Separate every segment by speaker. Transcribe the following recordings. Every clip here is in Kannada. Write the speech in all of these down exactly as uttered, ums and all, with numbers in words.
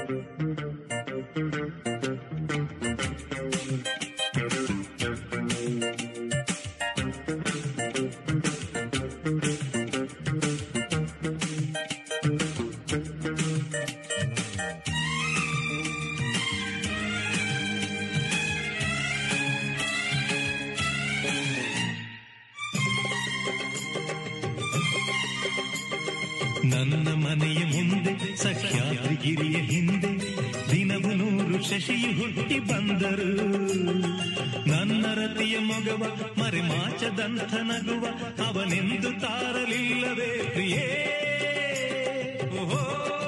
Speaker 1: ನನ್ನ ಮನೆಯ ಮುಂದೆ ಸಹ್ಯಾದ್ರಿಗಿರಿಯ ಹಿಂದೆ ದಿನವು ನೂರು ಶಶಿಯು ಹುಟ್ಟಿ ಬಂದರು. ನನ್ನ ರತಿಯ ಮೊಗವ ಮರೆಮಾಚದಂಥ ನಗುವ ಅವನೆಂದು ತಾರಲಿಲ್ಲವೇ ಪ್ರಿಯೇ. ಓಹೋ,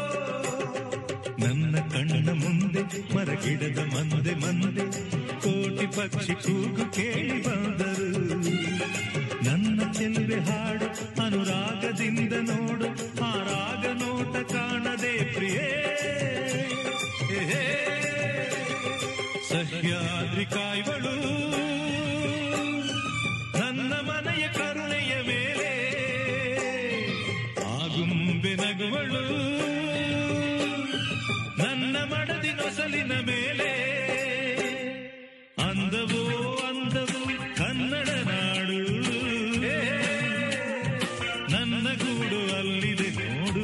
Speaker 1: ನನ್ನ ಕಣ್ಣ ಮುಂದೆ ಮರಗಿಡದ ಮಂದೆ ಮಂದೆ ಕೋಟಿ ಪಕ್ಷಿ ಕೂಗು ಕೇಳಿ ಬಂದರು. ನನ್ನ ಚೆಲುವೆ ಹಾಡು ಅನುರಾಗದಿಂದ ನೋಡು, ಆ ರಾಗ ನೋಟ ಕಾಣದೆ ಪ್ರಿಯೇ. ಸಹ್ಯಾದ್ರಿ ಕಾಯ್ವಳು ನನ್ನ ಮನೆಯ ಕರುಣೆಯ ಮೇಲೆ, ಆಗುಂಬೆ ನಗುವಳು ನನ್ನ ಮಡದಿ ನೊಸಲಿನ ಮೇಲೆ. ಅಂದವೋ ಅಂದವು ಕನ್ನಡ ನಾಡು, ನನ್ನ ಗೂಡು ಅಲ್ಲಿದೆ ನೋಡು.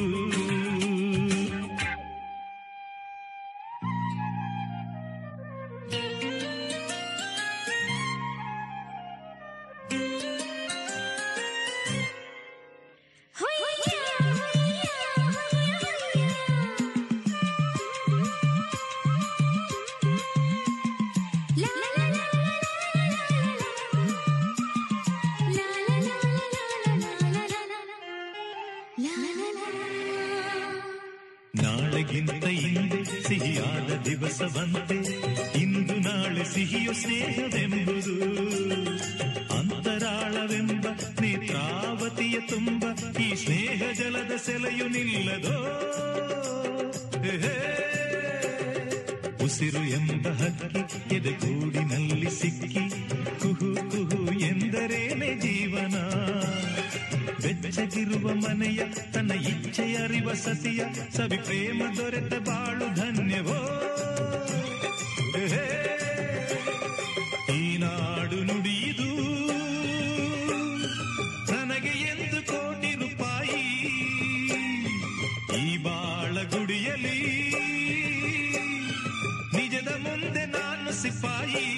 Speaker 1: ನಾಳೆಗಿಂತ ಹಿಂದೆ ಸಿಹಿಯಾದ ದಿವಸವಂತೆ ಇಂದು ನಾಳೆ ಸಿಹಿಯು ಸ್ನೇಹವೆಂಬುದು. ಅಂತರಾಳವೆಂಬ ನೇತ್ರಾವತಿಯ ತುಂಬ ಈ ಸ್ನೇಹ ಜಲದ ಸೆಲೆಯು ನಿಲ್ಲದೋ. ಉಸಿರು ಎಂಬ ಹಕ್ಕಿ ಎದೆಗೂಡಿನಲ್ಲಿ ಸಿಕ್ಕಿ ಕುಹು ಕುಹು ಎಂದರೇನೆ ಜೀವನ. ಬೆಚ್ಚಗಿರುವ ಮನೆಯ ತನ್ನ ಇಚ್ಛೆಯರಿವ ಸತಿಯ ಸವಿ ಪ್ರೇಮ ದೊರೆತ ಬಾಳು ಧನ್ಯವೋ. ಈ ನಾಡು ನುಡಿಯುವುದು ನನಗೆ ಎಂದು ಕೋಟಿ ರೂಪಾಯಿ. ಈ ಬಾಳ ಗುಡಿಯಲಿ ನಿಜದ ಮುಂದೆ ನಾನು ಸಿಪಾಯಿ.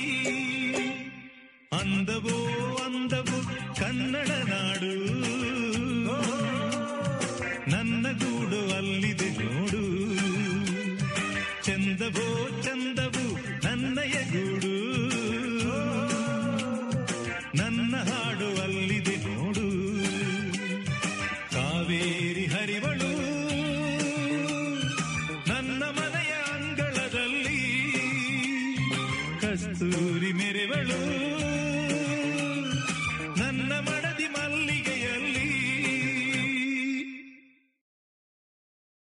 Speaker 1: ಅಂದವೋ ಅಂದವು ಕನ್ನಡ ನಾಡು, ನನ್ನ ಗೂಡು ಅಲ್ಲಿದೆ ನೋಡು. ಚಂದವೋ ಚಂದವು ನನ್ನಯ ಗೂಡು, ನನ್ನ ಹಾಡು ಅಲ್ಲಿದೆ ನೋಡು. ಕಾವೇರಿ ಹರಿವಳು ನನ್ನ ಮನೆಯ ಅಂಗಳದಲ್ಲಿ, ಕಸ್ತೂರಿ ಮೆರೆವಳು